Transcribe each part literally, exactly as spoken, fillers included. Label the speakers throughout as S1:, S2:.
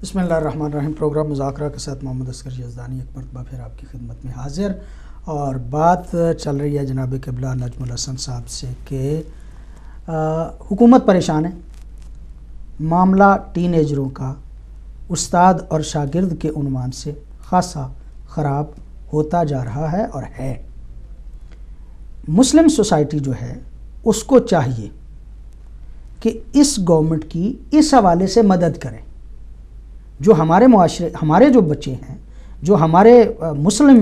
S1: بسم اللہ الرحمن الرحیم. پروگرام مذاکرہ کے ساتھ محمد اصغر یزدانی ایک مرتبہ پھر آپ کی خدمت میں حاضر، اور بات چل رہی ہے جناب قبلہ نجم الحسن صاحب سے کہ حکومت پریشان ہے، معاملہ ٹین ایجروں کا استاد اور شاگرد کے عنوان سے خاصا خراب ہوتا جا رہا ہے اور ہے. مسلم سوسائٹی جو ہے اس کو چاہیے کہ اس گورنمنٹ کی اس حوالے سے مدد کریں. جو ہمارے معاشرے ہمارے جو بچے ہیں، جو ہمارے مسلم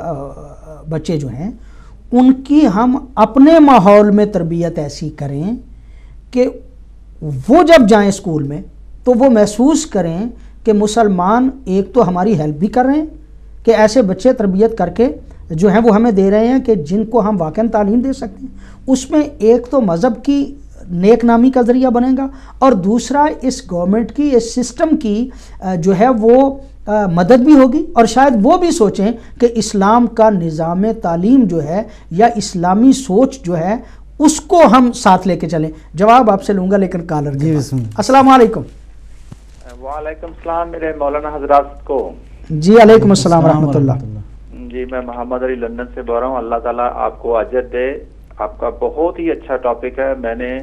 S1: بچے جو ہیں، ان کی ہم اپنے ماحول میں تربیت ایسی کریں کہ وہ جب جائیں اسکول میں تو وہ محسوس کریں کہ مسلمان ایک تو ہماری ہیلپ بھی کر رہے ہیں، کہ ایسے بچے تربیت کر کے جو ہیں وہ ہمیں دے رہے ہیں کہ جن کو ہم واقعاً تعلیم دے سکتے ہیں. اس میں ایک تو مذہب کی نیک نامی کا ذریعہ بنے گا، اور دوسرا اس گورنمنٹ کی اس سسٹم کی جو ہے وہ مدد بھی ہوگی، اور شاید وہ بھی سوچیں کہ اسلام کا نظام تعلیم جو ہے یا اسلامی سوچ جو ہے اس کو ہم ساتھ لے کے چلیں. جواب آپ سے لوں گا لیکن کالر جی. السلام علیکم.
S2: وعلیکم السلام میرے مولانا حضرات کو.
S1: جی علیکم السلام ورحمۃ اللہ.
S2: جی میں محمد علی لندن سے بول رہا ہوں. اللہ تعالیٰ آپ کو اجر دے. آپ کا بہت ہی اچھا ٹاپک ہے. میں نے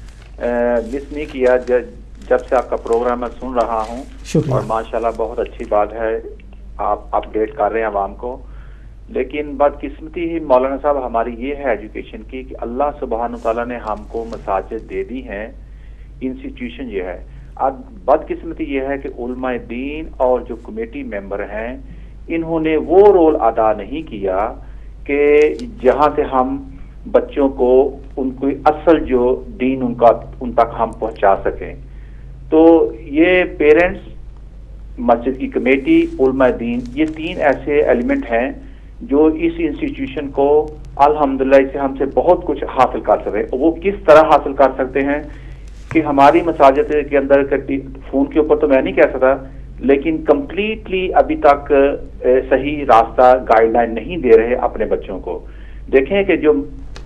S2: مس نہیں کیا جب سے آپ کا پروگرام میں سن رہا ہوں، اور ماشاءاللہ بہت اچھی بات ہے آپ اپڈیٹ کر رہے ہیں عوام کو. لیکن بدقسمتی ہی مولانا صاحب ہماری یہ ہے ایجوکیشن کی کہ اللہ سبحانہ تعالیٰ نے ہم کو مساجد دے دی ہیں، انسٹیٹیوشن یہ ہے. اب بدقسمتی یہ ہے کہ علماء دین اور جو کمیٹی ممبر ہیں انہوں نے وہ رول ادا نہیں کیا کہ جہاں سے ہم بچوں کو ان کو اصل جو دین ان کا ان تک ہم پہنچا سکیں. تو یہ پیرنٹس، مسجد کی کمیٹی، علماء دین، یہ تین ایسے ایلیمنٹ ہیں جو اس انسٹیٹیوشن کو الحمدللہ اسے ہم سے بہت کچھ حاصل کر سکتے ہیں. وہ کس طرح حاصل کر سکتے ہیں کہ ہماری مساجد کے اندر فون کے اوپر تو میں نہیں کہہ سکتا، لیکن کمپلیٹلی ابھی تک صحیح راستہ گائیڈ لائن نہیں دے رہے اپنے بچوں کو. دیکھیں کہ جو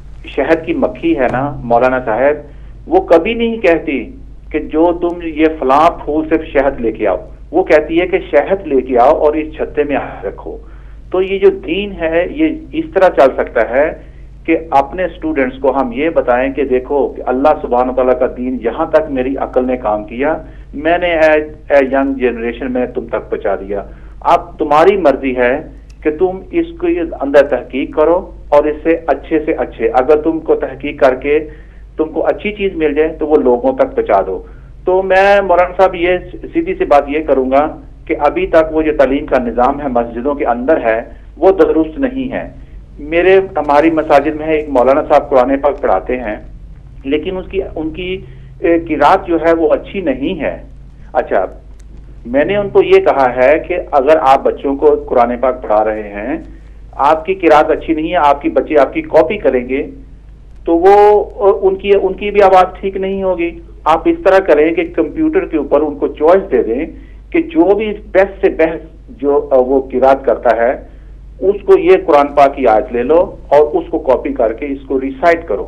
S2: شہد کی مکھی ہے نا مولانا صاحب، وہ کبھی نہیں کہتی کہ جو تم یہ فلاں پھول سے شہد لے کے آؤ، وہ کہتی ہے کہ شہد لے کے آؤ اور اس چھتے میں رکھو. تو یہ جو دین ہے یہ اس طرح چل سکتا ہے کہ اپنے اسٹوڈنٹس کو ہم یہ بتائیں کہ دیکھو کہ اللہ سبحانہ تعالیٰ کا دین جہاں تک میری عقل نے کام کیا، میں نے اے ینگ جنریشن میں تم تک پہنچا دیا. اب تمہاری مرضی ہے کہ تم اس کو اندر تحقیق کرو اور اس سے اچھے سے اچھے، اگر تم کو تحقیق کر کے تم کو اچھی چیز مل جائے تو وہ لوگوں تک پہنچا دو. تو میں مولانا صاحب یہ سیدھی سی بات یہ کروں گا کہ ابھی تک وہ جو تعلیم کا نظام ہے مسجدوں کے اندر ہے وہ درست نہیں ہے. میرے ہماری مساجد میں ایک مولانا صاحب قرآن پاک پڑھاتے ہیں، لیکن اس کی ان کی قرات جو ہے وہ اچھی نہیں ہے. اچھا، میں نے ان کو یہ کہا ہے کہ اگر آپ بچوں کو قرآن پاک پڑھا رہے ہیں، آپ کی قرات اچھی نہیں ہے، آپ کی بچے آپ کی کاپی کریں گے تو وہ ان کی ان کی بھی آواز ٹھیک نہیں ہوگی. آپ اس طرح کریں کہ کمپیوٹر کے اوپر ان کو چوائس دے دیں کہ جو بھی بیسٹ سے بیسٹ جو وہ قرات کرتا ہے اس کو یہ قرآن پاک کی آیت لے لو اور اس کو کاپی کر کے اس کو ریسائٹ کرو.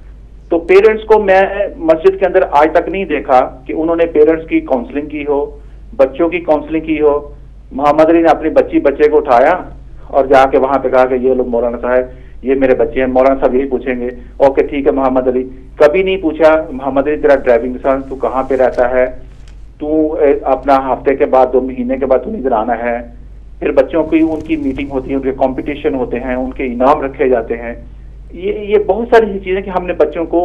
S2: تو پیرنٹس کو میں مسجد کے اندر آج تک نہیں دیکھا کہ انہوں نے پیرنٹس کی کاؤنسلنگ کی ہو، بچوں کی کاؤنسلنگ کی ہو. محمد علی نے اپنی بچی بچے کو اٹھایا اور جا کے وہاں پہ کہا کہ یہ لوگ مولانا صاحب یہ میرے بچے ہیں. مولانا صاحب یہی پوچھیں گے اوکے ٹھیک ہے محمد علی. کبھی نہیں پوچھا محمد علی تیرا ڈرائیونگ لائسنس تو کہاں پہ رہتا ہے، تو اپنا ہفتے کے بعد دو مہینے کے بعد تو ادھر آنا ہے. پھر بچوں کی ان کی میٹنگ ہوتی ہے، ان کے کمپٹیشن ہوتے ہیں، ان کے انعام رکھے جاتے ہیں. یہ یہ بہت ساری چیزیں کہ ہم نے بچوں کو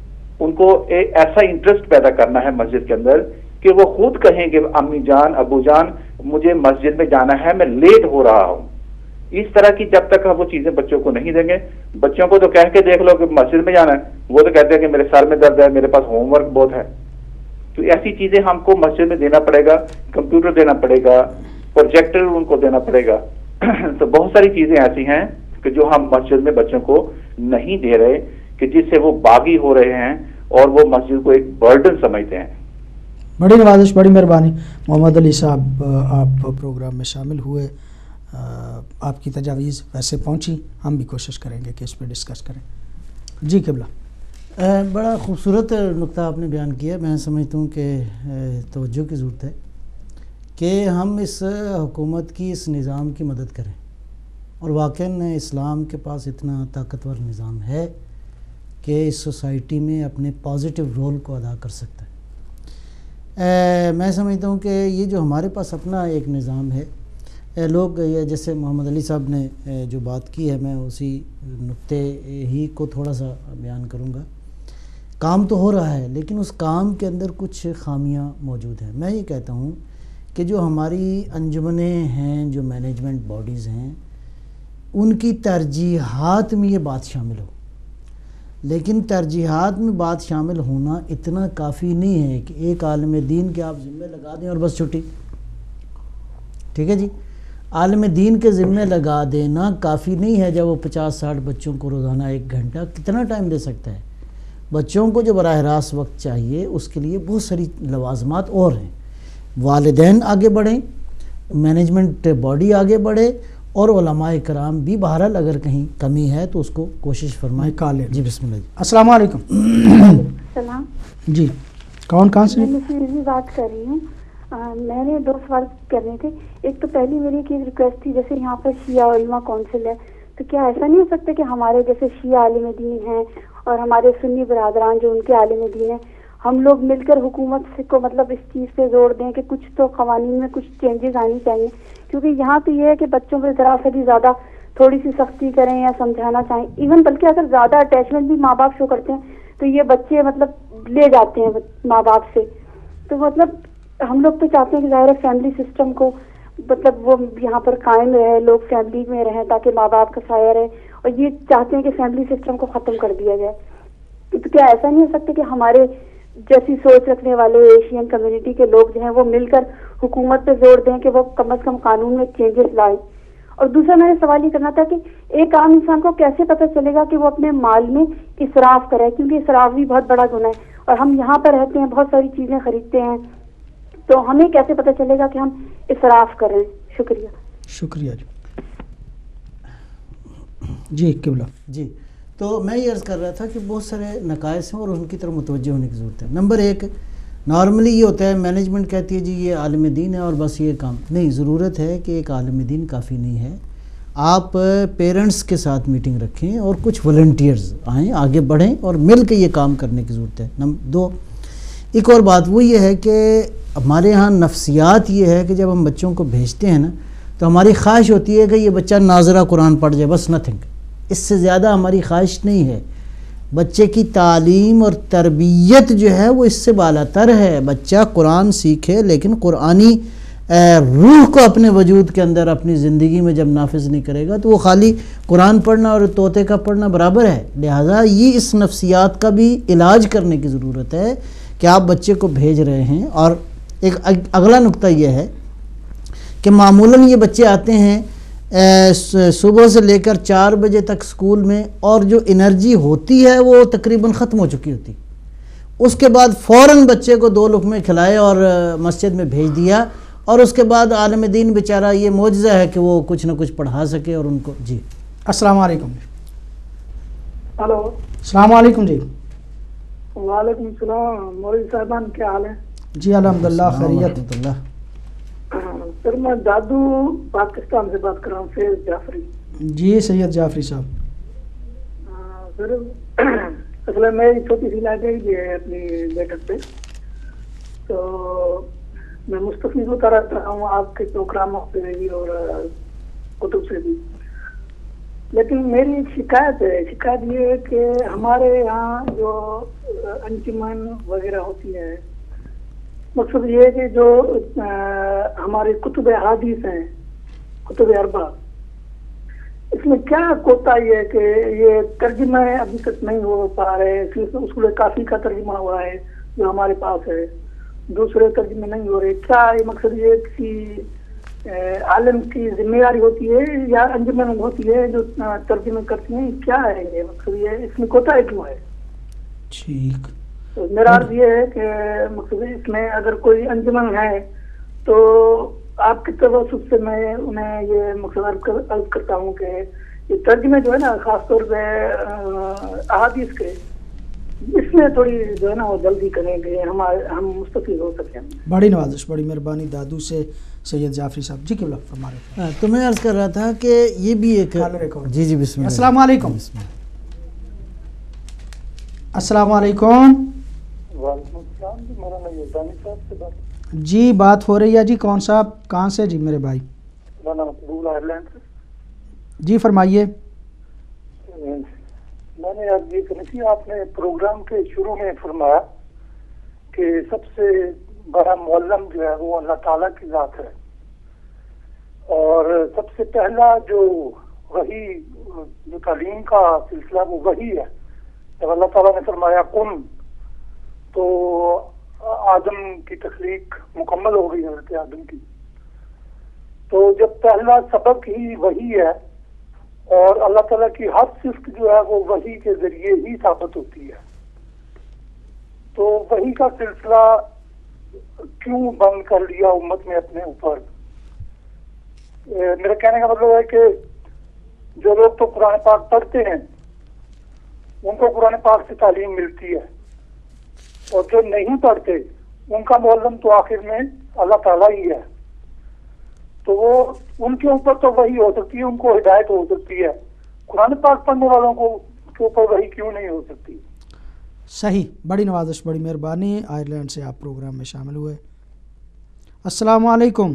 S2: ان کو ایک ایسا انٹرسٹ پیدا کرنا ہے مسجد کے اندر کہ وہ خود کہیں کہ امی جان ابو جان مجھے مسجد میں جانا ہے، میں لیٹ ہو رہا ہوں. اس طرح کی جب تک ہم وہ چیزیں بچوں کو نہیں دیں گے، بچوں کو تو کہہ کے دیکھ لو کہ مسجد میں جانا ہے، وہ تو کہتے ہیں کہ میرے سر میں درد ہے، میرے پاس ہوم ورک بہت ہے. تو ایسی چیزیں ہم کو مسجد میں دینا پڑے گا، کمپیوٹر دینا پڑے گا، پروجیکٹر ان کو دینا پڑے گا. تو بہت ساری چیزیں ایسی ہیں کہ جو ہم مسجد میں بچوں کو نہیں دے رہے کہ جس سے وہ باغی ہو رہے ہیں اور وہ مسجد کو ایک برڈن سمجھتے ہیں.
S1: بڑی نوازش، بڑی مہربانی. محمد علی صاحب آپ پروگرام میں شامل ہوئے، آپ کی تجاویز ویسے پہنچی، ہم بھی کوشش کریں گے کہ اس پہ ڈسکس کریں. جی قبلہ.
S3: بڑا خوبصورت نقطہ آپ نے بیان کیا. میں سمجھتا ہوں کہ توجہ کی ضرورت ہے کہ ہم اس حکومت کی اس نظام کی مدد کریں، اور واقعاً اسلام کے پاس اتنا طاقتور نظام ہے کہ اس سوسائٹی میں اپنے پازیٹیو رول کو ادا کر سکتا ہے۔ میں سمجھتا ہوں کہ یہ جو ہمارے پاس اپنا ایک نظام ہے، لوگ جیسے محمد علی صاحب نے جو بات کی ہے، میں اسی نقطے ہی کو تھوڑا سا بیان کروں گا۔ کام تو ہو رہا ہے لیکن اس کام کے اندر کچھ خامیاں موجود ہیں۔ میں یہ کہتا ہوں کہ جو ہماری انجمنیں ہیں، جو مینجمنٹ باڈیز ہیں، ان کی ترجیحات میں یہ بات شامل ہو، لیکن ترجیحات میں بات شامل ہونا اتنا کافی نہیں ہے کہ ایک عالم دین کے آپ ذمہ لگا دیں اور بس چھٹی۔ ٹھیک ہے جی، عالم دین کے ذمہ لگا دینا کافی نہیں ہے۔ جب وہ پچاس ساٹھ بچوں کو روزانہ ایک گھنٹہ کتنا ٹائم دے سکتا ہے؟ بچوں کو جو براہ راست وقت چاہیے اس کے لیے بہت ساری لوازمات اور ہیں۔ والدین آگے بڑھیں، مینجمنٹ باڈی آگے بڑھے، اور علماء کرام بھی بہرحال اگر کہیں کمی ہے تو اس کو کوشش فرمائیں۔ کالے جی بسم اللہ جی۔
S1: السلام علیکم۔
S4: السلام
S1: جی کون کہاں سے؟
S4: میں نصیر بات کر رہی ہوں۔ میں نے دو سوال کرنے تھے۔ ایک تو پہلی میری ایک ریکویسٹ تھی، جیسے یہاں پر شیعہ علماء کونسل ہے، تو کیا ایسا نہیں ہو سکتا کہ ہمارے جیسے شیعہ عالم دین ہیں اور ہمارے سنی برادران جو ان کے عالم دین ہیں، ہم لوگ مل کر حکومت سے کو مطلب اس چیز پہ زور دیں کہ کچھ تو قوانین میں کچھ چینجز آنی چاہیے؟ کیونکہ یہاں تو یہ ہے کہ بچوں پہ ذرا سے بھی زیادہ تھوڑی سی سختی کریں یا سمجھانا چاہیں، ایون بلکہ اگر زیادہ اٹیچمنٹ بھی ماں باپ شو کرتے ہیں تو یہ بچے مطلب لے جاتے ہیں ماں باپ سے۔ تو مطلب ہم لوگ تو چاہتے ہیں کہ ظاہر فیملی سسٹم کو مطلب وہ یہاں پر قائم رہے، لوگ فیملی میں رہیں تاکہ ماں باپ کا سایہ رہے، اور یہ چاہتے ہیں کہ فیملی سسٹم کو ختم کر دیا جائے۔ تو کیا ایسا نہیں ہو سکتا کہ ہمارے جیسی سوچ رکھنے والے ایشین کمیونٹی کے لوگ جو ہیں وہ مل کر حکومت پہ زور دیں کہ وہ کم از کم قانون میں چینجز لائے؟ اور دوسرا میں نے سوال یہ کرنا تھا کہ ایک عام انسان کو کیسے پتہ چلے گا کہ وہ اپنے مال میں اسراف کرے، کیونکہ اسراف بھی بہت بڑا گناہ ہے، اور ہم یہاں پر رہتے ہیں، بہت ساری چیزیں خریدتے ہیں، تو ہمیں کیسے پتہ چلے گا کہ ہم اسراف کر رہے ہیں؟ شکریہ۔
S1: شکریہ جی۔ جی قبلہ
S3: جی، تو میں یہ عرض کر رہا تھا کہ بہت سارے نقائص ہیں اور ان کی طرف متوجہ ہونے کی ضرورت ہے۔ نمبر ایک، نارملی یہ ہوتا ہے مینجمنٹ کہتی ہے جی یہ عالم دین ہے اور بس یہ کام نہیں، ضرورت ہے کہ ایک عالم دین کافی نہیں ہے، آپ پیرنٹس کے ساتھ میٹنگ رکھیں اور کچھ والنٹیئرز آئیں، آگے بڑھیں اور مل کے یہ کام کرنے کی ضرورت ہے۔ نمبر دو، ایک اور بات وہ یہ ہے کہ ہمارے ہاں نفسیات یہ ہے کہ جب ہم بچوں کو بھیجتے ہیں نا تو ہماری خواہش ہوتی ہے کہ یہ بچہ ناظرہ قرآن پڑھ جائے، بس نتھنگ، اس سے زیادہ ہماری خواہش نہیں ہے۔ بچے کی تعلیم اور تربیت جو ہے وہ اس سے بالاتر ہے۔ بچہ قرآن سیکھے لیکن قرآنی روح کو اپنے وجود کے اندر اپنی زندگی میں جب نافذ نہیں کرے گا تو وہ خالی قرآن پڑھنا اور طوطے کا پڑھنا برابر ہے۔ لہٰذا یہ اس نفسیات کا بھی علاج کرنے کی ضرورت ہے کہ آپ بچے کو بھیج رہے ہیں۔ اور ایک اگلا نقطہ یہ ہے کہ معمولاً یہ بچے آتے ہیں صبح سے لے کر چار بجے تک اسکول میں، اور جو انرجی ہوتی ہے وہ تقریباً ختم ہو چکی ہوتی، اس کے بعد فوراً بچے کو دو لقمے کھلائے اور مسجد میں بھیج دیا، اور اس کے بعد عالم دین بیچارہ یہ معجزہ ہے کہ وہ کچھ نہ کچھ پڑھا سکے اور ان کو۔ جی
S1: السلام علیکم۔
S5: ہلو
S1: السلام علیکم جی۔
S5: وعلیکم السلام، مولوی صاحبان کیا حال ہے؟
S1: جی الحمدللہ خیریت۔
S3: اللہ
S5: سر میں دادو پاکستان سے بات کر رہا ہوں، فیض جعفری۔
S1: جی سید جعفری صاحب۔
S5: سر اصل میں میری چھوٹی سی لائبریری بھی ہے اپنی بیٹھک پہ، تو میں مستفید ہوتا رہتا ہوں آپ کے پروگراموں سے بھی اور کتب سے بھی، لیکن میری ایک شکایت ہے۔ شکایت یہ ہے کہ ہمارے یہاں جو انجمن وغیرہ ہوتی ہے، مقصد یہ ہے کہ جو ہمارے کتب احادیث ہیں، کتب اربع، اس میں کیا کوتاہی ہے کہ یہ ترجمہ ابھی تک نہیں ہو پا رہے۔ صرف اصول کافی کا ترجمہ ہوا ہے جو ہمارے پاس ہے، دوسرے ترجمے نہیں ہو رہے۔ کیا یہ مقصد یہ کسی عالم کی ذمہ داری ہوتی ہے یا انجمن ہوتی ہے جو ترجمے کرتی ہیں؟ کیا ہے یہ مقصد، یہ اس میں کوتاہی کیوں ہے؟
S1: ٹھیک،
S5: میرا عرض یہ ہے کہ مقصد اس میں اگر کوئی انجمن ہے تو آپ کی توسط سے میں انہیں یہ مقصد عرض کرتا ہوں کہ یہ ترجمے جو ہے نا، خاص طور پہ احادیث کے، اس میں تھوڑی جو ہے نا وہ جلدی کریں کہ ہم ہم مستفید ہو سکیں.
S1: بڑی نوازش، بڑی مہربانی. دادو سے سید جعفری صاحب. جی قبلہ فرما رہے تھے.
S3: تو میں عرض کر رہا تھا کہ یہ بھی ایک جی جی بسم اللہ.
S1: السلام علیکم. السلام علیکم.
S5: وعلیکم السلام جی، مولانا یزدانی صاحب سے بات؟
S1: جی بات ہو رہی ہے جی. کون صاحب کہاں سے جی میرے بھائی؟
S5: مولانا مقبول آئرلینڈ سے.
S1: جی فرمائیے.
S5: میں نے آج یہ کرنی تھی، آپ نے پروگرام کے شروع میں فرمایا کہ سب سے بڑا معلم جو ہے وہ اللہ تعالیٰ کی ذات ہے، اور سب سے پہلا جو وحی جو تعلیم کا سلسلہ وہ وحی ہے. جب اللہ تعالیٰ نے فرمایا کن، تو آدم کی تخلیق مکمل ہو گئی حضرت آدم کی. تو جب پہلا سبق ہی وحی ہے اور اللہ تعالیٰ کی ہر صفت جو ہے وہ وحی کے ذریعے ہی ثابت ہوتی ہے، تو وحی کا سلسلہ کیوں بند کر لیا امت نے اپنے اوپر؟ میرے کہنے کا مطلب ہے کہ جو لوگ تو قرآن پاک پڑھتے ہیں ان کو قرآن پاک سے تعلیم ملتی ہے، اور جو نہیں پڑھتے ان کا معلم تو آخر میں اللہ تعالیٰ ہی ہے. تو وہ ان کے اوپر تو وہی ہو سکتی ہے، ان کو ہدایت ہو سکتی ہے، قرآن پاک پڑھنے والوں کو کے اوپر وہی کیوں نہیں ہو سکتی؟
S1: صحیح. بڑی نوازش، بڑی مہربانی. آئرلینڈ سے آپ پروگرام میں شامل ہوئے. السلام علیکم.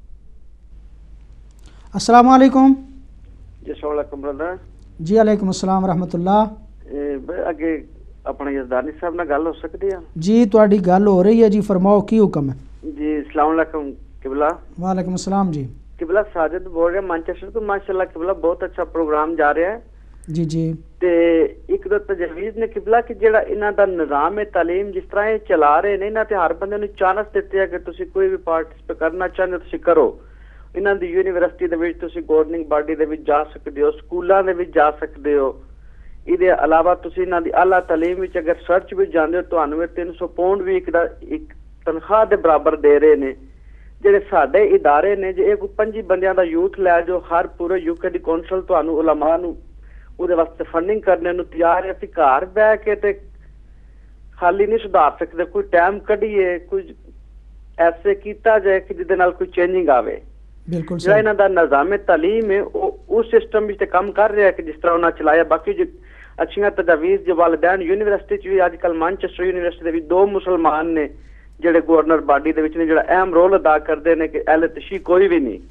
S1: السلام علیکم.
S6: جی السلام علیکم برادر.
S1: جی علیکم السلام ورحمۃ اللہ.
S6: اگے اپنے یزدانی صاحب نال گل ہو سکتی ہے؟
S1: جی تہاڈی گل ہو رہی ہے جی، فرماؤ کی حکم ہے؟
S6: جی السلام علیکم قبلہ.
S1: وعلیکم السلام. جی
S6: قبلہ ساجد بول رہے مانچسٹر تو. ماشاءاللہ قبلہ بہت اچھا پروگرام جا رہا ہے.
S1: جی جی.
S6: تے ایک دو تجویز نے قبلہ کہ جڑا انہاں دا نظام تعلیم جس طرح چلا رہے نے، انہاں تے ہر بندے نوں چانس دتے ہے کہ تسی کوئی بھی پارٹیسپیٹ کرنا چاہندے تسی کرو. انہاں دی یونیورسٹی دے وچ تسی گورننگ باڈی دے وچ جا سکدے ہو، سکولاں دے وچ جا سکدے ہو. یہ علاوہ تسی انہاں دی اعلیٰ تعلیم وچ اگر سرچ بھی جاندے ہو تانوں تین سو پاؤنڈ بھی ایک دا ایک تنخواہ دے برابر دے رہے نے. جڑے ساڈے ادارے نے جے ایک پنجی بندیاں دا یوتھ لے جو ہر پورے یو کے دی کونسل تانوں علماء نوں اودے واسطے فنڈنگ کرنے نوں تیار ہے. اسی گھر بیٹھ کے تے خالی نہیں سدھار سکدے، کوئی ٹائم کڈیے، کوئی ایسے کیتا جائے کہ جدے نال کوئی چینجنگ آوے.
S1: بالکل
S6: جڑا انہاں دا نظام تعلیم ہے اس سسٹم وچ تے کام کر رہا ہے کہ جس طرح انہاں چلایا. باقی جو اچھیاں تجاویز جو والدین یونیورسٹی چ بھی اج کل مانچسٹر یونیورسٹی دے بھی دو مسلمان نے جڑے گورنر باڈی دے وچ نے جڑا اہم رول ادا کردے نے کہ اہل تشیع کوئی بھی نہیں.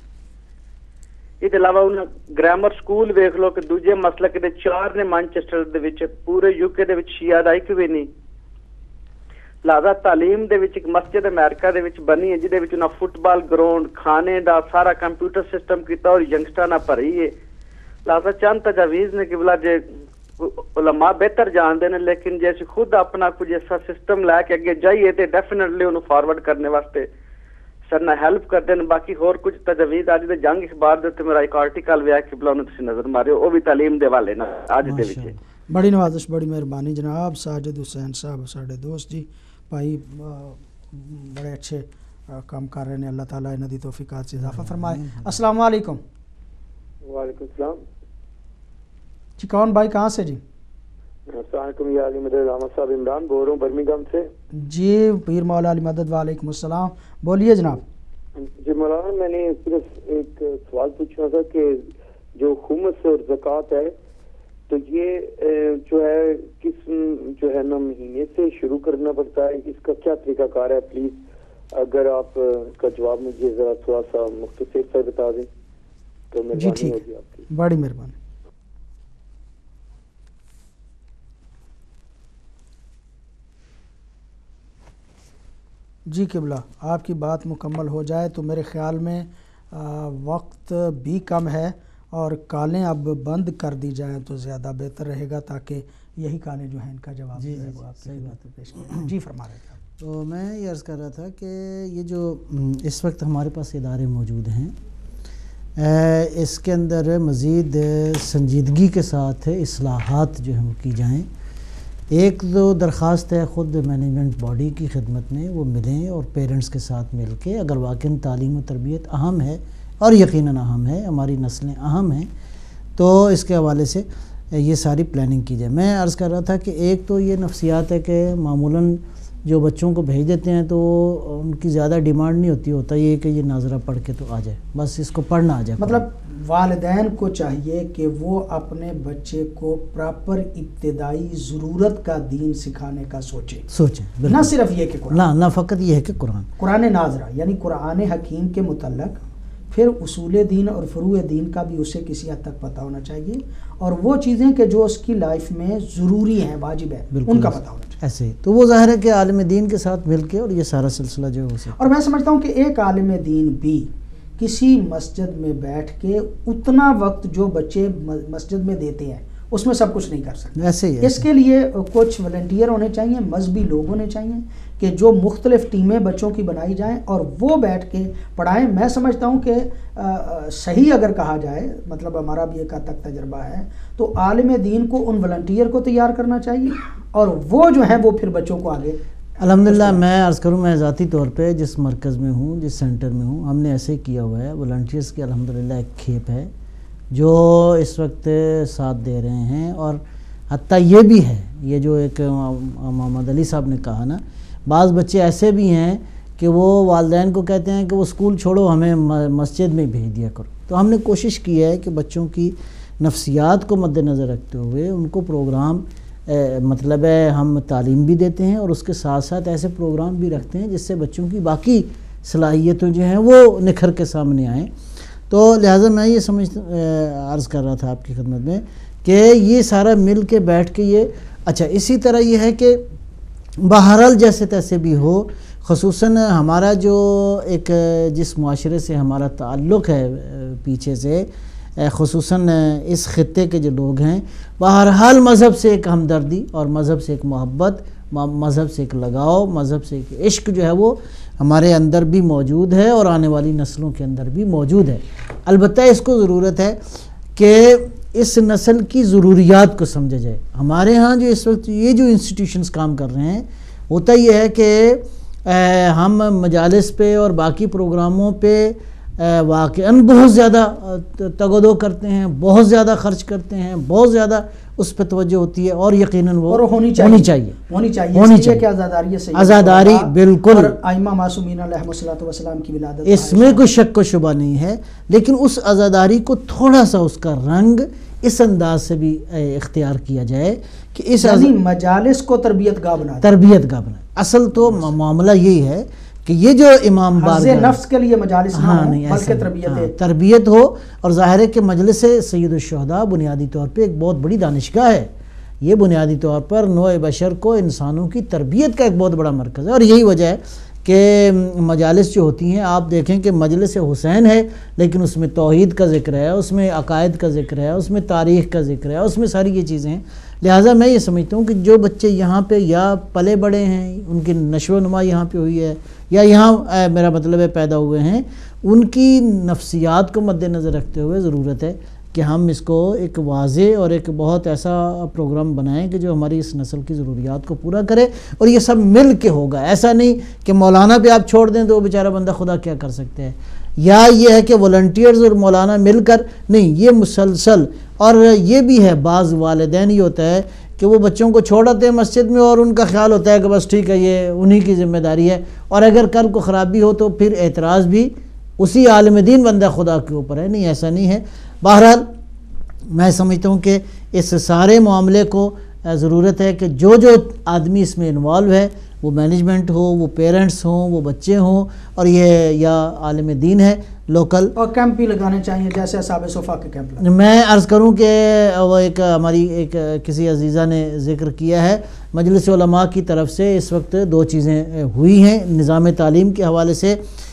S6: اس علاوہ انہاں گرامر سکول ویکھ لو کہ دوجے مسلک دے چار نے مانچسٹر دے وچ، پورے یو کے دے وچ شیعہ دا ایک بھی نہیں. لہذا تعلیم دے وچ ایک مسجد امریکہ دے وچ بنی ہے جدے وچ انہاں فٹ بال گراؤنڈ، کھانے دا سارا کمپیوٹر سسٹم کیتا اور ینگسٹر نہ بھری ہے. لہذا چند تجاویز نے کہ بلا جے علماء بہتر جانتے ہیں، لیکن جیسے خود اپنا کچھ ایسا سسٹم لے کے اگے جائیے تو ڈیفینیٹلی انہوں فارورڈ کرنے واسطے سر نہ ہیلپ کرتے ہیں. باقی اور کچھ تجویز اج دے جنگ اخبار دے میرا ایک آرٹیکل ویا کہ بلا انہوں تسی نظر مارے وہ بھی تعلیم دے والے نا اج دے وچ.
S1: بڑی نوازش، بڑی مہربانی جناب. ساجد حسین صاحب ساڈے دوست جی بھائی بڑے اچھے کام کر رہے ہیں. اللہ تعالیٰ انہاں دی توفیقات سے اضافہ فرمائے. السلام علیکم.
S7: وعلیکم السلام.
S1: جی کون بھائی کہاں سے؟ جی
S7: السلام علیکم. یہ علی مدد احمد صاحب عمران بول رہا ہوں برمنگھم سے.
S1: جی پیر مولا علی مدد. وعلیکم السلام. بولیے جناب.
S7: جی مولانا میں نے صرف ایک سوال پوچھنا تھا کہ جو خمس اور زکوٰۃ ہے تو یہ جو ہے کس جو ہے نا مہینے سے شروع کرنا پڑتا ہے، اس کا کیا طریقہ کار ہے؟ پلیز اگر آپ کا جواب مجھے ذرا تھوڑا سا مختصر سے بتا دیں تو مہربانی ہوگی آپ کی.
S1: بڑی مہربانی. جی قبلہ آپ کی بات مکمل ہو جائے تو میرے خیال میں وقت بھی کم ہے اور کالیں اب بند کر دی جائیں تو زیادہ بہتر رہے گا، تاکہ یہی کالیں جو ہیں ان کا جواب
S3: جی
S1: جو ہے
S3: جی
S1: وہ آپ
S3: صحیح بات ہے.
S1: پیش کریں. جی فرما رہے تھے.
S3: تو میں یہ عرض کر رہا تھا کہ یہ جو اس وقت ہمارے پاس ادارے موجود ہیں اس کے اندر مزید سنجیدگی کے ساتھ اصلاحات جو ہیں کی جائیں. ایک تو درخواست ہے خود مینجمنٹ باڈی کی خدمت میں وہ ملیں اور پیرنٹس کے ساتھ مل کے اگر واقعی تعلیم و تربیت اہم ہے اور یقیناً اہم ہے، ہماری نسلیں اہم ہیں، تو اس کے حوالے سے یہ ساری پلاننگ کی جائے. میں عرض کر رہا تھا کہ ایک تو یہ نفسیات ہے کہ معمولاً جو بچوں کو بھیج دیتے ہیں تو ان کی زیادہ ڈیمانڈ نہیں ہوتی، ہوتا یہ کہ یہ ناظرہ پڑھ کے تو آ جائے، بس اس کو پڑھنا آ جائے.
S1: مطلب والدین کو چاہیے کہ وہ اپنے بچے کو پراپر ابتدائی ضرورت کا دین سکھانے کا سوچیں
S3: سوچیں
S1: نہ صرف یہ کہ قرآن،
S3: نہ نہ فقط یہ ہے کہ قرآن
S1: قرآن ناظرہ یعنی قرآن حکیم کے متعلق پھر اصول دین اور فروع دین کا بھی اسے کسی حد تک پتہ ہونا چاہیے، اور وہ چیزیں کہ جو اس کی لائف میں ضروری ہیں، واجب ہے، ان کا پتہ ہونا چاہیے.
S3: ایسے ہی تو وہ ظاہر ہے کہ عالم دین کے ساتھ مل کے اور یہ سارا سلسلہ جو ہے اسے.
S1: اور میں سمجھتا ہوں کہ ایک عالم دین بھی کسی مسجد میں بیٹھ کے اتنا وقت جو بچے مسجد میں دیتے ہیں اس میں سب کچھ نہیں کر سکتے.
S3: ایسے ہی
S1: اس کے لیے کچھ والنٹیئر ہونے چاہیے، مذہبی لوگ ہونے چاہیے کہ جو مختلف ٹیمیں بچوں کی بنائی جائیں اور وہ بیٹھ کے پڑھائیں. میں سمجھتا ہوں کہ صحیح اگر کہا جائے، مطلب ہمارا بھی ایک حد تک تجربہ ہے، تو عالم دین کو ان والنٹیئر کو تیار کرنا چاہیے اور وہ جو ہیں وہ پھر بچوں کو آگے.
S3: الحمدللہ میں عرض کروں، میں ذاتی طور پہ جس مرکز میں ہوں، جس سینٹر میں ہوں، ہم نے ایسے کیا ہوا ہے. والنٹیئرس کی الحمدللہ ایک کھیپ ہے جو اس وقت ساتھ دے رہے ہیں، اور حتیٰ یہ بھی ہے، یہ جو ایک محمد علی صاحب نے کہا نا، بعض بچے ایسے بھی ہیں کہ وہ والدین کو کہتے ہیں کہ وہ اسکول چھوڑو، ہمیں مسجد میں بھیج دیا کرو. تو ہم نے کوشش کی ہے کہ بچوں کی نفسیات کو مد نظر رکھتے ہوئے ان کو پروگرام مطلب ہے ہم تعلیم بھی دیتے ہیں اور اس کے ساتھ ساتھ ایسے پروگرام بھی رکھتے ہیں جس سے بچوں کی باقی صلاحیتیں جو ہیں وہ نکھر کے سامنے آئیں. تو لہٰذا میں یہ سمجھ عرض کر رہا تھا آپ کی خدمت میں کہ یہ سارا مل کے بیٹھ کے یہ اچھا. اسی طرح یہ ہے کہ بہرحال جیسے تیسے بھی ہو، خصوصاً ہمارا جو ایک جس معاشرے سے ہمارا تعلق ہے پیچھے سے، خصوصاً اس خطے کے جو لوگ ہیں، بہرحال مذہب سے ایک ہمدردی اور مذہب سے ایک محبت، مذہب سے ایک لگاؤ، مذہب سے ایک عشق جو ہے وہ ہمارے اندر بھی موجود ہے اور آنے والی نسلوں کے اندر بھی موجود ہے. البتہ اس کو ضرورت ہے کہ اس نسل کی ضروریات کو سمجھا جائے. ہمارے ہاں جو اس وقت یہ جو انسٹیٹیوشنز کام کر رہے ہیں، ہوتا یہ ہے کہ ہم مجالس پہ اور باقی پروگراموں پہ واقعاً بہت زیادہ تگ و دو کرتے ہیں، بہت زیادہ خرچ کرتے ہیں، بہت زیادہ اس پہ توجہ ہوتی ہے، اور یقیناً وہ
S1: اور ہونی چاہیے
S3: ہونی چاہیے
S1: ہونی چاہیے
S3: ہونی
S1: اس لیے
S3: چاہیے
S1: کہ آزاداری ہے،
S3: آزاداری بالکل،
S1: اور ائمہ معصومین علیہ الصلوۃ والسلام کی ولادت
S3: اس میں کوئی شک و شبہ نہیں ہے. لیکن اس آزاداری کو تھوڑا سا اس کا رنگ اس انداز سے بھی اختیار کیا جائے کہ اس
S1: یعنی مجالس کو تربیت گاہ بنا
S3: تربیت گاہ بنا. اصل تو معاملہ یہی ہے کہ یہ جو امام بارگاہ
S1: نفس کے لیے مجالس نہ
S3: ہاں
S1: ہوں
S3: نہیں
S1: بلکہ
S3: ایسا
S1: تربیت
S3: ہاں تربیت ہو. اور ظاہر ہے کہ مجلس سید الشہداء بنیادی طور پہ ایک بہت بڑی دانشگاہ ہے. یہ بنیادی طور پر نوع بشر کو، انسانوں کی تربیت کا ایک بہت بڑا مرکز ہے. اور یہی وجہ ہے کہ مجالس جو ہوتی ہیں، آپ دیکھیں کہ مجلس حسین ہے لیکن اس میں توحید کا ذکر ہے، اس میں عقائد کا ذکر ہے، اس میں تاریخ کا ذکر ہے، اس میں ساری یہ چیزیں ہیں. لہٰذا میں یہ سمجھتا ہوں کہ جو بچے یہاں پہ یا پلے بڑے ہیں، ان کی نشو و نما یہاں پہ ہوئی ہے، یا یہاں میرا مطلب ہے پیدا ہوئے ہیں، ان کی نفسیات کو مد نظر رکھتے ہوئے ضرورت ہے کہ ہم اس کو ایک واضح اور ایک بہت ایسا پروگرام بنائیں کہ جو ہماری اس نسل کی ضروریات کو پورا کرے. اور یہ سب مل کے ہوگا، ایسا نہیں کہ مولانا پہ آپ چھوڑ دیں تو وہ بیچارہ بندہ خدا کیا کر سکتے ہیں، یا یہ ہے کہ والنٹیئرز اور مولانا مل کر نہیں. یہ مسلسل، اور یہ بھی ہے بعض والدین یہ ہوتا ہے کہ وہ بچوں کو چھوڑ آتے ہیں مسجد میں اور ان کا خیال ہوتا ہے کہ بس ٹھیک ہے یہ انہی کی ذمہ داری ہے، اور اگر کل کو خرابی ہو تو پھر اعتراض بھی اسی عالم دین بندہ خدا کے اوپر ہے. نہیں، ایسا نہیں ہے. بہرحال میں سمجھتا ہوں کہ اس سارے معاملے کو ضرورت ہے کہ جو جو آدمی اس میں انوالو ہے، وہ مینجمنٹ ہو، وہ پیرنٹس ہوں، وہ بچے ہوں، اور یہ یا عالم دین ہے لوکل،
S1: اور کیمپ بھی لگانے چاہیے جیسے اصحاب صفا کے کیمپ لگانے.
S3: میں عرض کروں کہ وہ ایک ہماری ایک کسی عزیزہ نے ذکر کیا ہے، مجلس علماء کی طرف سے اس وقت دو چیزیں ہوئی ہیں نظام تعلیم کے حوالے سے.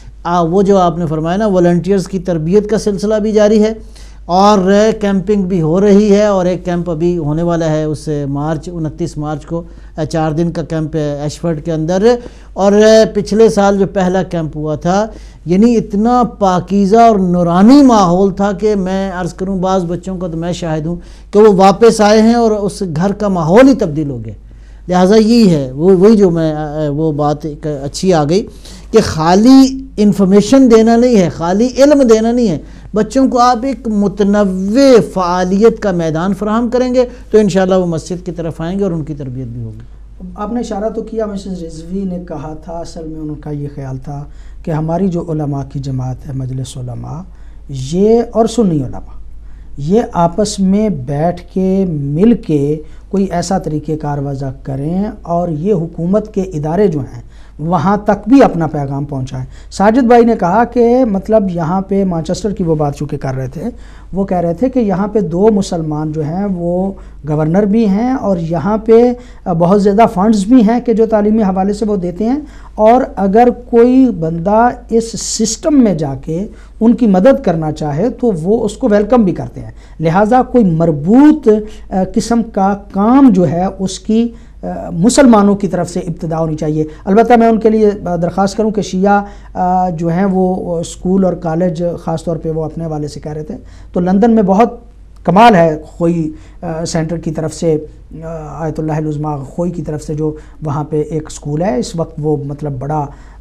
S3: وہ جو آپ نے فرمایا نا، والنٹیئرز کی تربیت کا سلسلہ بھی جاری ہے، اور کیمپنگ بھی ہو رہی ہے، اور ایک کیمپ ابھی ہونے والا ہے اس مارچ انتیس مارچ کو، چار دن کا کیمپ ہے ایشفورڈ کے اندر. اور پچھلے سال جو پہلا کیمپ ہوا تھا، یعنی اتنا پاکیزہ اور نورانی ماحول تھا کہ میں عرض کروں بعض بچوں کا تو میں شاہد ہوں کہ وہ واپس آئے ہیں اور اس گھر کا ماحول ہی تبدیل ہو گیا. لہٰذا یہی ہے وہ وہی جو میں وہ بات اچھی آ گئی کہ خالی انفارمیشن دینا نہیں ہے، خالی علم دینا نہیں ہے، بچوں کو آپ ایک متنوع فعالیت کا میدان فراہم کریں گے تو انشاءاللہ وہ مسجد کی طرف آئیں گے اور ان کی تربیت بھی ہوگی.
S1: آپ نے اشارہ تو کیا مسز رضوی نے کہا تھا، اصل میں ان کا یہ خیال تھا کہ ہماری جو علماء کی جماعت ہے مجلس علماء یہ اور سنی علماء یہ آپس میں بیٹھ کے مل کے کوئی ایسا طریقہ کار وضع کریں اور یہ حکومت کے ادارے جو ہیں وہاں تک بھی اپنا پیغام پہنچائیں. ساجد بھائی نے کہا کہ مطلب یہاں پہ مانچسٹر کی وہ بات چونکہ کر رہے تھے، وہ کہہ رہے تھے کہ یہاں پہ دو مسلمان جو ہیں وہ گورنر بھی ہیں اور یہاں پہ بہت زیادہ فنڈز بھی ہیں کہ جو تعلیمی حوالے سے وہ دیتے ہیں، اور اگر کوئی بندہ اس سسٹم میں جا کے ان کی مدد کرنا چاہے تو وہ اس کو ویلکم بھی کرتے ہیں. لہٰذا کوئی مربوط قسم کا کام جو ہے اس کی مسلمانوں کی طرف سے ابتدا ہونی چاہیے. البتہ میں ان کے لیے درخواست کروں کہ شیعہ جو ہیں وہ اسکول اور کالج خاص طور پہ وہ اپنے حوالے سے کہہ رہے تھے، تو لندن میں بہت کمال ہے خوئی سینٹر کی طرف سے، آیت اللہ العظمیٰ خوئی کی طرف سے جو وہاں پہ ایک اسکول ہے اس وقت وہ مطلب بڑا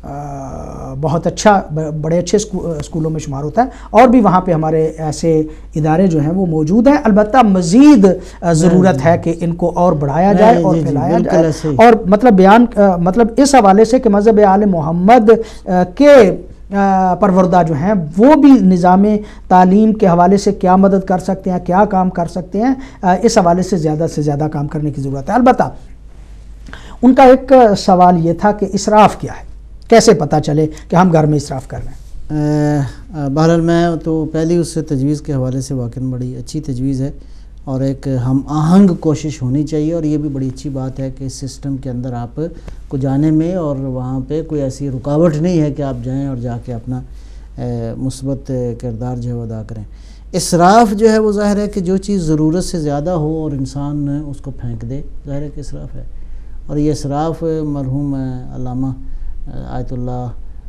S1: بہت اچھا بڑے اچھے اسکولوں میں شمار ہوتا ہے، اور بھی وہاں پہ ہمارے ایسے ادارے جو ہیں وہ موجود ہیں. البتہ مزید ضرورت ہے کہ ان کو اور بڑھایا جائے اور پھیلایا جائے، اور مطلب بیان مطلب اس حوالے سے کہ مذہب آل محمد کے پروردہ جو ہیں وہ بھی نظام تعلیم کے حوالے سے کیا مدد کر سکتے ہیں، کیا کام کر سکتے ہیں، اس حوالے سے زیادہ سے زیادہ کام کرنے کی ضرورت ہے. البتہ ان کا ایک سوال یہ تھا کہ اسراف کیا ہے، کیسے پتہ چلے کہ ہم گھر میں اسراف کر رہے ہیں؟
S3: بہرحال میں تو پہلی اس سے تجویز کے حوالے سے واقعاً بڑی اچھی تجویز ہے اور ایک ہم آہنگ کوشش ہونی چاہیے، اور یہ بھی بڑی اچھی بات ہے کہ اس سسٹم کے اندر آپ کو جانے میں اور وہاں پہ کوئی ایسی رکاوٹ نہیں ہے کہ آپ جائیں اور جا کے اپنا مثبت کردار جو ہے وہ ادا کریں. اسراف جو ہے وہ ظاہر ہے کہ جو چیز ضرورت سے زیادہ ہو اور انسان اس کو پھینک دے، ظاہر ہے کہ اسراف ہے. اور یہ اسراف مرحوم علامہ آیت اللہ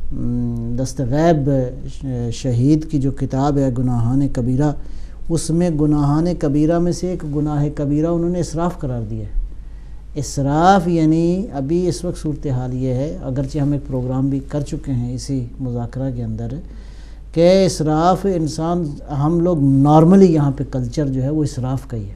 S3: دستغیب شہید کی جو کتاب ہے گناہان کبیرہ، اس میں گناہان کبیرہ میں سے ایک گناہ کبیرہ انہوں نے اسراف قرار دیا ہے. اسراف یعنی ابھی اس وقت صورتحال یہ ہے، اگرچہ ہم ایک پروگرام بھی کر چکے ہیں اسی مذاکرہ کے اندر، کہ اسراف انسان ہم لوگ نارملی یہاں پہ کلچر جو ہے وہ اسراف کا ہی ہے.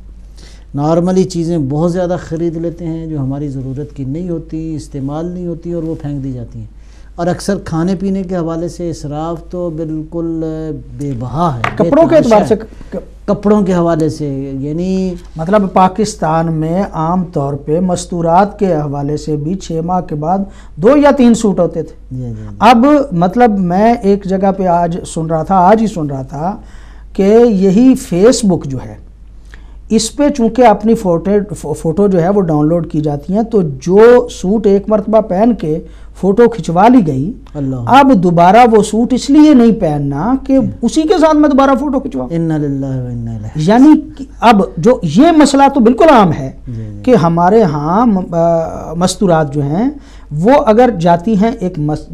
S3: نارملی چیزیں بہت زیادہ خرید لیتے ہیں جو ہماری ضرورت کی نہیں ہوتی، استعمال نہیں ہوتی، اور وہ پھینک دی جاتی ہیں. اور اکثر کھانے پینے کے حوالے سے اسراف تو بالکل بے بہا ہے.
S1: کپڑوں کے اعتبار سے
S3: کپڑوں کے حوالے سے یعنی
S1: مطلب پاکستان میں عام طور پہ مستورات کے حوالے سے بھی چھ ماہ کے بعد دو یا تین سوٹ ہوتے تھے.
S3: جی جی
S1: اب مطلب میں ایک جگہ پہ آج سن رہا تھا آج ہی سن رہا تھا کہ یہی فیس بک جو ہے اس پہ چونکہ اپنی فوٹو فوٹو جو ہے وہ ڈاؤن لوڈ کی جاتی ہیں، تو جو سوٹ ایک مرتبہ پہن کے فوٹو کھنچوا لی گئی،
S3: اللہ
S1: اب دوبارہ وہ سوٹ اس لیے نہیں پہننا کہ اسی کے ساتھ میں دوبارہ فوٹو کھنچواؤں.
S3: انا للہ و انا الیہ.
S1: یعنی اب جو یہ مسئلہ تو بالکل عام ہے کہ ہمارے ہاں مستورات جو ہیں وہ اگر جاتی ہیں ایک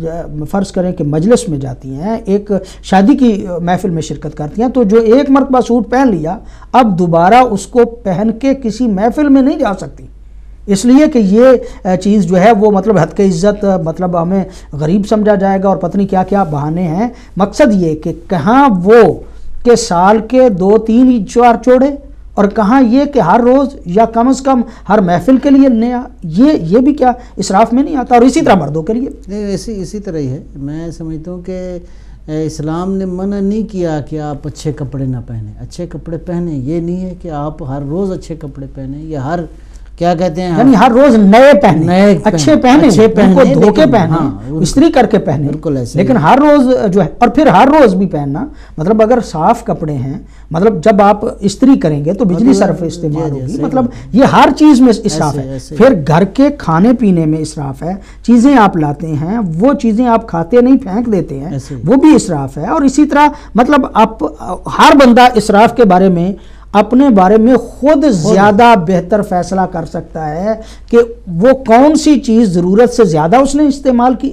S1: فرض کریں کہ مجلس میں جاتی ہیں، ایک شادی کی محفل میں شرکت کرتی ہیں، تو جو ایک مرتبہ سوٹ پہن لیا اب دوبارہ اس کو پہن کے کسی محفل میں نہیں جا سکتی، اس لیے کہ یہ چیز جو ہے وہ مطلب حد کے عزت مطلب ہمیں غریب سمجھا جائے گا اور پتہ نہیں کیا کیا بہانے ہیں. مقصد یہ کہ کہاں وہ کہ سال کے دو تین چار چوڑے، اور کہاں یہ کہ ہر روز یا کم از کم ہر محفل کے لیے نیا، یہ یہ بھی کیا اسراف میں نہیں آتا؟ اور اسی طرح مردوں کے لیے
S3: نہیں، اسی اسی طرح ہی ہے. میں سمجھتا ہوں کہ اسلام نے منع نہیں کیا کہ آپ اچھے کپڑے نہ پہنیں، اچھے کپڑے پہنیں. یہ نہیں ہے کہ آپ ہر روز اچھے کپڑے پہنیں یا ہر کیا کہتے ہیں
S1: یعنی ہر روز نئے پہنے، اچھے پہنے، ان کو دھو کے پہنے، استری کر کے پہنے،
S3: بالکل ایسے.
S1: لیکن ہر روز جو ہے، اور پھر ہر روز بھی پہننا مطلب اگر صاف کپڑے ہیں، مطلب جب آپ استری کریں گے تو بجلی صرف استعمال ہوگی، مطلب یہ ہر چیز میں اسراف ہے. پھر گھر کے کھانے پینے میں اسراف ہے، چیزیں آپ لاتے ہیں وہ چیزیں آپ کھاتے نہیں پھینک دیتے ہیں، وہ بھی اسراف ہے. اور اسی طرح مطلب آپ ہر بندہ اسراف کے بارے میں اپنے بارے میں خود زیادہ بہتر فیصلہ کر سکتا ہے کہ وہ کون سی چیز ضرورت سے زیادہ اس نے استعمال کی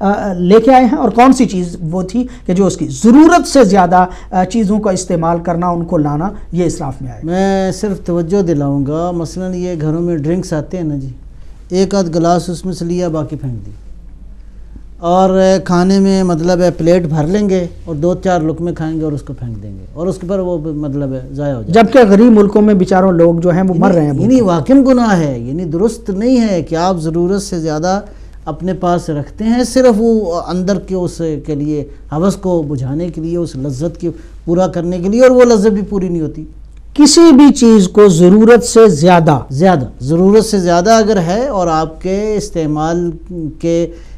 S1: لے کے آئے ہیں، اور کون سی چیز وہ تھی کہ جو اس کی ضرورت سے زیادہ چیزوں کا استعمال کرنا، ان کو لانا، یہ اسراف میں آئے.
S3: میں صرف توجہ دلاؤں گا، مثلا یہ گھروں میں ڈرنکس آتے ہیں نا جی، ایک آدھ گلاس اس میں سے لیا باقی پھینک دی. اور کھانے میں مطلب ہے پلیٹ بھر لیں گے اور دو چار لقمے کھائیں گے اور اس کو پھینک دیں گے اور اس کے پر وہ مطلب ہے ضائع ہو جائے.
S1: جبکہ غریب ملکوں میں بیچاروں لوگ جو ہیں وہ مر رہے ہیں.
S3: یعنی واقعاً گناہ ہے, یعنی درست نہیں ہے کہ آپ ضرورت سے زیادہ اپنے پاس رکھتے ہیں صرف وہ اندر کے اس کے لیے ہوس کو بجھانے کے لیے, اس لذت کی پورا کرنے کے لیے, اور وہ لذت بھی پوری نہیں ہوتی.
S1: کسی بھی چیز کو ضرورت سے زیادہ
S3: زیادہ ضرورت سے زیادہ اگر ہے اور آپ کے استعمال کے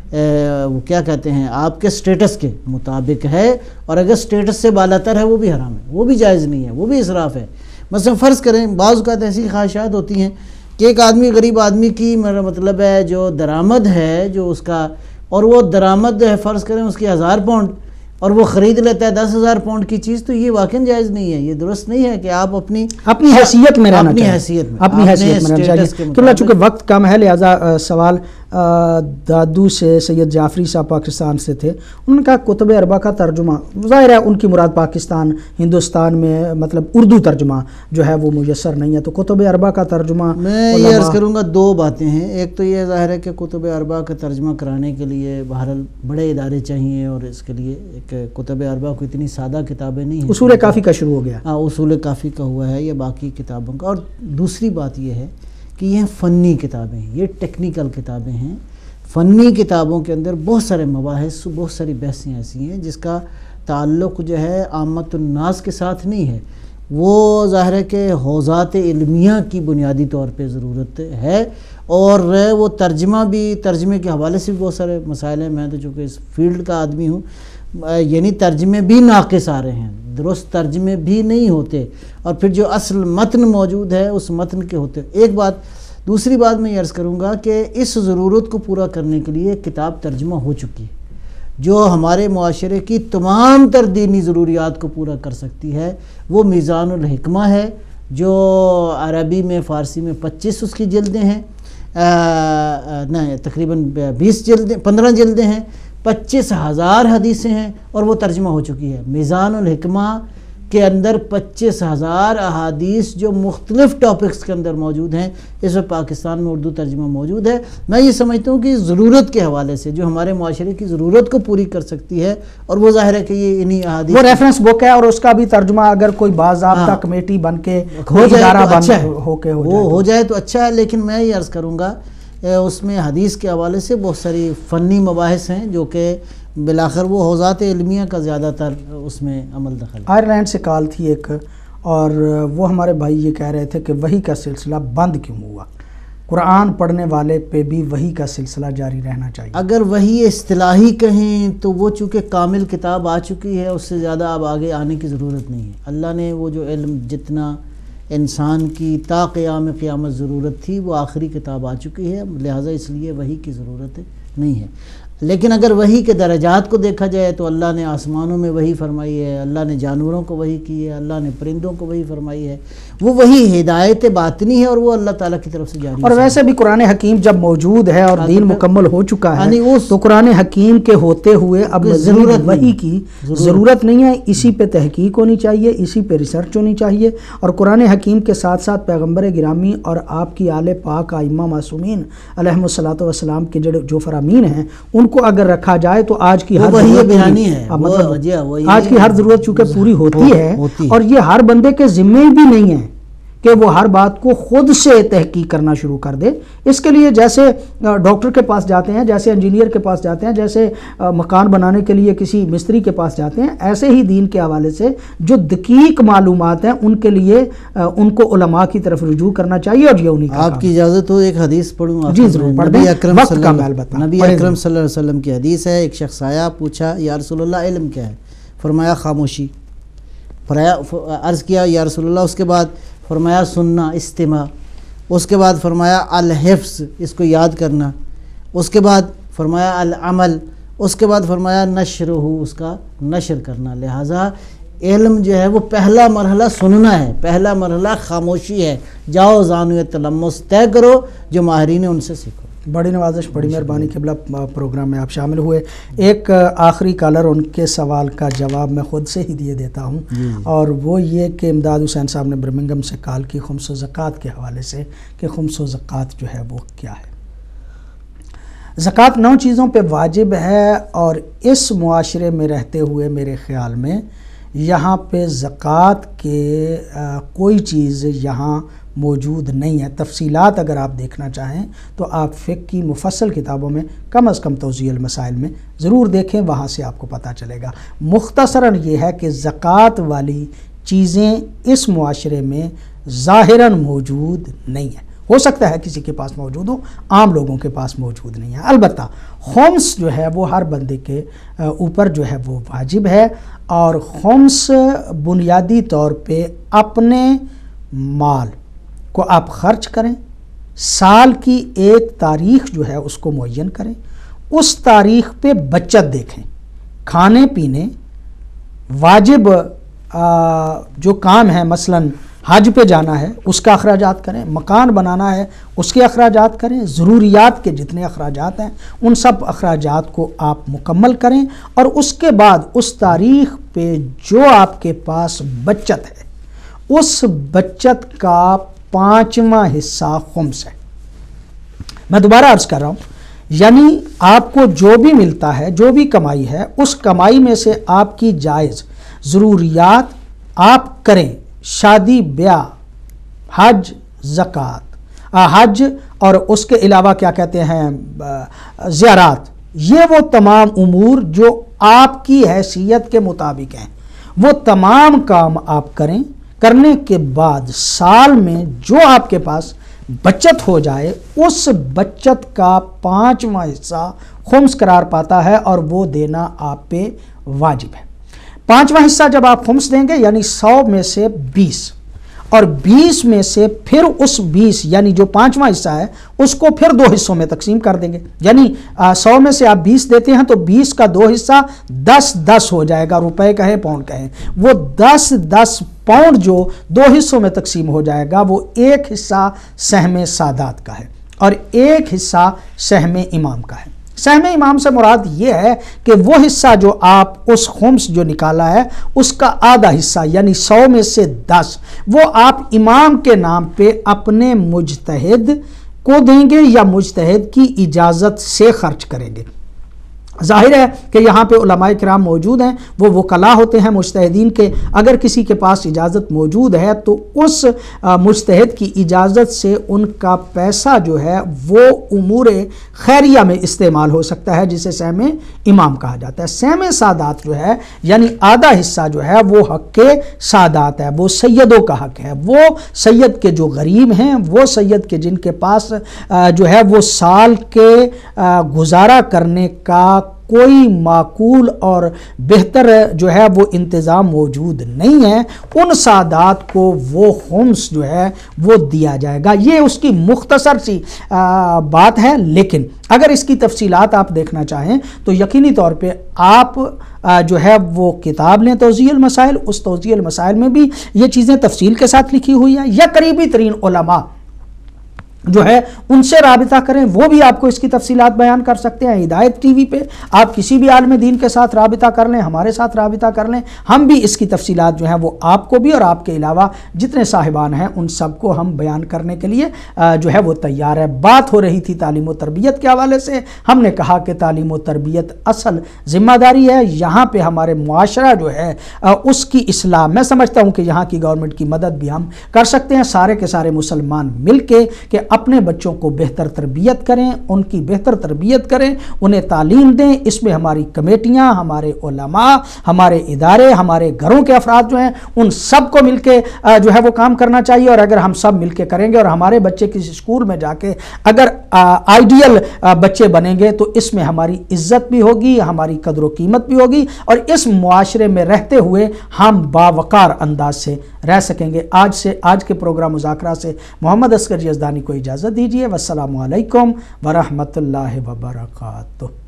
S3: وہ کیا کہتے ہیں آپ کے سٹیٹس کے مطابق ہے, اور اگر سٹیٹس سے بالاتر ہے وہ بھی حرام ہے, وہ بھی جائز نہیں ہے, وہ بھی اسراف ہے. مثلا فرض کریں بعض اوقات ایسی خواہشات ہوتی ہیں کہ ایک آدمی غریب آدمی کی میرا مطلب ہے جو درآمد ہے جو اس کا, اور وہ درآمد ہے فرض کریں اس کی ہزار پاؤنڈ اور وہ خرید لیتا ہے دس ہزار پاؤنڈ کی چیز, تو یہ واقعاً جائز نہیں ہے, یہ درست نہیں ہے کہ آپ اپنی
S1: اپنی حیثیت میں رہنا
S3: اپنی
S1: چاہیے,
S3: حیثیت میں
S1: اپنی حیثیت میں رہنا چاہیے. کہ چونکہ وقت کم ہے لہٰذا سوال دادو سے سید جعفری صاحب پاکستان سے تھے. انہوں نے کہا کتب اربع کا ترجمہ, ظاہر ہے ان کی مراد پاکستان ہندوستان میں مطلب اردو ترجمہ جو ہے وہ میسر نہیں ہے, تو کتب اربع کا ترجمہ
S3: میں یہ عرض کروں گا دو باتیں ہیں. ایک تو یہ ظاہر ہے کہ کتب اربع کا ترجمہ کرانے کے لیے بہرحال بڑے ادارے چاہیے, اور اس کے لیے ایک کتب اربع کو اتنی سادہ کتابیں نہیں ہیں.
S1: اصول کافی کا شروع ہو گیا.
S3: ہاں اصول کافی کا ہوا ہے یا باقی کتابوں کا. اور دوسری بات یہ ہے کہ یہ فنی کتابیں ہیں, یہ ٹیکنیکل کتابیں ہیں. فنی کتابوں کے اندر بہت سارے مباحث, بہت ساری بحثیں ایسی ہیں جس کا تعلق جو ہے عامت الناس کے ساتھ نہیں ہے. وہ ظاہر ہے کہ حوزات علمیہ کی بنیادی طور پہ ضرورت ہے, اور وہ ترجمہ بھی, ترجمے کے حوالے سے بھی بہت سارے مسائل ہیں. میں تو چونکہ اس فیلڈ کا آدمی ہوں, یعنی ترجمے بھی ناقص آ رہے ہیں, درست ترجمے بھی نہیں ہوتے, اور پھر جو اصل متن موجود ہے اس متن کے ہوتے. ایک بات. دوسری بات میں یہ عرض کروں گا کہ اس ضرورت کو پورا کرنے کے لیے کتاب ترجمہ ہو چکی ہے جو ہمارے معاشرے کی تمام تر دینی ضروریات کو پورا کر سکتی ہے. وہ میزان الحکمہ ہے جو عربی میں فارسی میں پچیس اس کی جلدیں ہیں, نہیں تقریباً بیس جلدیں پندرہ جلدیں ہیں, پچیس ہزار حدیثیں ہیں, اور وہ ترجمہ ہو چکی ہے. میزان الحکمہ کے اندر پچیس ہزار احادیث جو مختلف ٹاپکس کے اندر موجود ہیں, اس میں پاکستان میں اردو ترجمہ موجود ہے. میں یہ سمجھتا ہوں کہ ضرورت کے حوالے سے جو ہمارے معاشرے کی ضرورت کو پوری کر سکتی ہے, اور وہ ظاہر ہے کہ یہ انہی احادیث
S1: وہ ریفرنس بک ہے, اور اس کا بھی ترجمہ اگر کوئی باضابطہ کمیٹی بن کے
S3: ہو جائے تو اچھا ہے,
S1: ہو کے
S3: وہ ہو جائے تو اچھا ہے. لیکن میں یہ عرض کروں گا اس میں حدیث کے حوالے سے بہت ساری فنی مباحث ہیں جو کہ بلاخر وہ حوزات علمیہ کا زیادہ تر اس میں عمل دخل.
S1: آئرلینڈ سے کال تھی ایک, اور وہ ہمارے بھائی یہ کہہ رہے تھے کہ وحی کا سلسلہ بند کیوں ہوا, قرآن پڑھنے والے پہ بھی وحی کا سلسلہ جاری رہنا چاہیے.
S3: اگر وحی اصطلاحی کہیں تو وہ چونکہ کامل کتاب آ چکی ہے, اس سے زیادہ اب آگے آنے کی ضرورت نہیں ہے. اللہ نے وہ جو علم جتنا انسان کی تا قیام قیامت ضرورت تھی وہ آخری کتاب آ چکی ہے, لہٰذا اس لیے وحی کی ضرورت نہیں ہے. لیکن اگر وحی کے درجات کو دیکھا جائے تو اللہ نے آسمانوں میں وحی فرمائی ہے, اللہ نے جانوروں کو وحی کی ہے, اللہ نے پرندوں کو وحی فرمائی ہے. وہ وحی ہدایت باطنی ہے اور وہ اللہ تعالیٰ کی طرف سے جاری.
S1: اور ویسے بھی قرآن حکیم جب موجود ہے اور دین مکمل ہو چکا ہے تو قرآن حکیم کے ہوتے ہوئے اب ضرورت وحی کی ضرورت نہیں ہے. اسی پہ تحقیق ہونی چاہیے, اسی پہ ریسرچ ہونی چاہیے, اور قرآن حکیم کے ساتھ ساتھ پیغمبر گرامی اور آپ کی آل پاک ائمہ معصومین علیہم الصلوۃ والسلام کے جو فرامین ہیں ان کو اگر رکھا جائے تو آج کی ہر
S3: بیانی ہے,
S1: مطلب آج کی ہر ضرورت چونکہ پوری ہوتی ہے, اور یہ ہر بندے کے ذمے بھی نہیں ہے کہ وہ ہر بات کو خود سے تحقیق کرنا شروع کر دے. اس کے لیے جیسے ڈاکٹر کے پاس جاتے ہیں, جیسے انجینئر کے پاس جاتے ہیں, جیسے مکان بنانے کے لیے کسی مستری کے پاس جاتے ہیں, ایسے ہی دین کے حوالے سے جو دقیق معلومات ہیں ان کے لیے ان کو علماء کی طرف رجوع کرنا چاہیے. اور یہ انہی کا
S3: آپ کی اجازت ہو ایک حدیث پڑھوں؟
S1: جی ضرور پڑھ دیں, وقت کا محل بتا.
S3: نبی اکرم صلی اللہ علیہ وسلم کی حدیث ہے. ایک شخص آیا, پوچھا یا رسول اللہ علم کیا ہے؟ فرمایا خاموشی. عرض کیا یا رسول اللہ, اس کے بعد فرمایا سننا استماع, اس کے بعد فرمایا الحفظ اس کو یاد کرنا, اس کے بعد فرمایا العمل, اس کے بعد فرمایا نشرہ اس کا نشر کرنا. لہٰذا علم جو ہے وہ پہلا مرحلہ سننا ہے, پہلا مرحلہ خاموشی ہے. جاؤ زانو تلمس طے کرو, جو ماہرین ہیں ان سے سیکھو.
S1: بڑی نوازش, بڑی مہربانی. قبلہ پروگرام میں آپ شامل ہوئے. ایک آخری کالر, ان کے سوال کا جواب میں خود سے ہی دیے دیتا ہوں, اور وہ یہ کہ امداد حسین صاحب نے برمنگم سے کال کی خمس و زکوٰۃ کے حوالے سے کہ خمس و زکوٰۃ جو ہے وہ کیا ہے. زکوٰۃ نو چیزوں پہ واجب ہے، اور اس معاشرے میں رہتے ہوئے میرے خیال میں یہاں پہ زکوٰۃ کے کوئی چیز یہاں موجود نہیں ہے۔ تفصیلات اگر آپ دیکھنا چاہیں تو آپ فقہ کی مفصل کتابوں میں کم از کم توضیح المسائل میں ضرور دیکھیں، وہاں سے آپ کو پتہ چلے گا۔ مختصراً یہ ہے کہ زکوٰۃ والی چیزیں اس معاشرے میں ظاہراً موجود نہیں ہیں، ہو سکتا ہے کسی کے پاس موجود ہو، عام لوگوں کے پاس موجود نہیں ہے۔ البتہ خمس جو ہے وہ ہر بندے کے اوپر جو ہے وہ واجب ہے، اور خمس بنیادی طور پہ اپنے مال کو آپ خرچ کریں، سال کی ایک تاریخ جو ہے اس کو معین کریں، اس تاریخ پہ بچت دیکھیں، کھانے پینے واجب جو کام ہے، مثلاً حج پہ جانا ہے اس کا اخراجات کریں، مکان بنانا ہے اس کے اخراجات کریں، ضروریات کے جتنے اخراجات ہیں ان سب اخراجات کو آپ مکمل کریں، اور اس کے بعد اس تاریخ پہ جو آپ کے پاس بچت ہے اس بچت کا پانچواں حصہ خمس ہے۔ میں دوبارہ عرض کر رہا ہوں، یعنی آپ کو جو بھی ملتا ہے، جو بھی کمائی ہے، اس کمائی میں سے آپ کی جائز ضروریات آپ کریں، شادی بیاہ، حج، زکوٰۃ، حج اور اس کے علاوہ کیا کہتے ہیں زیارات، یہ وہ تمام امور جو آپ کی حیثیت کے مطابق ہیں، وہ تمام کام آپ کریں۔ کرنے کے بعد سال میں جو آپ کے پاس بچت ہو جائے اس بچت کا پانچواں حصہ خمس قرار پاتا ہے، اور وہ دینا آپ پہ واجب ہے۔ پانچواں حصہ جب آپ خمس دیں گے یعنی سو میں سے بیس، اور بیس میں سے پھر اس بیس یعنی جو پانچواں حصہ ہے اس کو پھر دو حصوں میں تقسیم کر دیں گے، یعنی سو میں سے آپ بیس دیتے ہیں تو بیس کا دو حصہ دس دس ہو جائے گا، روپے کہیں پاؤنڈ کہیں، وہ دس دس پاؤنڈ جو دو حصوں میں تقسیم ہو جائے گا وہ ایک حصہ سہم سادات کا ہے اور ایک حصہ سہم امام کا ہے۔ سہم امام سے مراد یہ ہے کہ وہ حصہ جو آپ اس خمس جو نکالا ہے اس کا آدھا حصہ یعنی سو میں سے دس وہ آپ امام کے نام پہ اپنے مجتہد کو دیں گے یا مجتہد کی اجازت سے خرچ کریں گے۔ ظاہر ہے کہ یہاں پہ علماء کرام موجود ہیں، وہ وکلا ہوتے ہیں مجتہدین کے، اگر کسی کے پاس اجازت موجود ہے تو اس مجتہد کی اجازت سے ان کا پیسہ جو ہے وہ امور خیریہ میں استعمال ہو سکتا ہے، جسے سہم امام کہا جاتا ہے۔ سہم سادات جو ہے یعنی آدھا حصہ جو ہے وہ حق کے سادات ہے، وہ سیدوں کا حق ہے، وہ سید کے جو غریب ہیں، وہ سید کے جن کے پاس جو ہے وہ سال کے گزارا کرنے کا کوئی معقول اور بہتر جو ہے وہ انتظام موجود نہیں ہے، ان سادات کو وہ خمس جو ہے وہ دیا جائے گا۔ یہ اس کی مختصر سی بات ہے، لیکن اگر اس کی تفصیلات آپ دیکھنا چاہیں تو یقینی طور پہ آپ جو ہے وہ کتاب لیں توضیح المسائل، اس توضیح المسائل میں بھی یہ چیزیں تفصیل کے ساتھ لکھی ہوئی ہیں، یا قریبی ترین علماء جو ہے ان سے رابطہ کریں، وہ بھی آپ کو اس کی تفصیلات بیان کر سکتے ہیں۔ ہدایت ٹی وی پہ آپ کسی بھی عالم دین کے ساتھ رابطہ کر لیں، ہمارے ساتھ رابطہ کر لیں، ہم بھی اس کی تفصیلات جو ہیں وہ آپ کو بھی اور آپ کے علاوہ جتنے صاحبان ہیں ان سب کو ہم بیان کرنے کے لیے جو ہے وہ تیار ہے۔ بات ہو رہی تھی تعلیم و تربیت کے حوالے سے، ہم نے کہا کہ تعلیم و تربیت اصل ذمہ داری ہے، یہاں پہ ہمارے معاشرہ جو ہے اس کی اصلاح، میں سمجھتا ہوں کہ یہاں کی گورنمنٹ کی مدد بھی ہم کر سکتے ہیں، سارے کے سارے مسلمان مل کے کہ اپنے بچوں کو بہتر تربیت کریں، ان کی بہتر تربیت کریں، انہیں تعلیم دیں۔ اس میں ہماری کمیٹیاں، ہمارے علماء، ہمارے ادارے، ہمارے گھروں کے افراد جو ہیں ان سب کو مل کے جو ہے وہ کام کرنا چاہیے، اور اگر ہم سب مل کے کریں گے اور ہمارے بچے کسی اسکول میں جا کے اگر آئیڈیل بچے بنیں گے تو اس میں ہماری عزت بھی ہوگی، ہماری قدر و قیمت بھی ہوگی، اور اس معاشرے میں رہتے ہوئے ہم باوقار انداز سے رہ سکیں گے۔ آج سے آج کے پروگرام مذاکرہ سے محمد اصغر یزدانی کو اجازت دیجیے۔ والسلام علیکم ورحمۃ اللہ وبرکاتہ۔